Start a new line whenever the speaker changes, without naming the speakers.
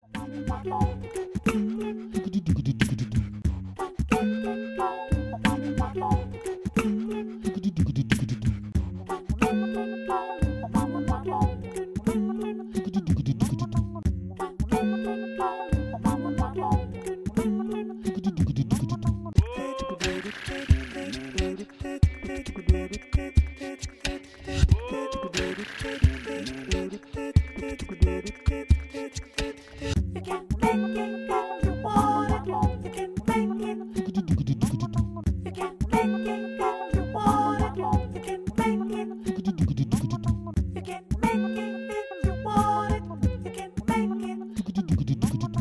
You can make it if you want it. You can make it if you want it.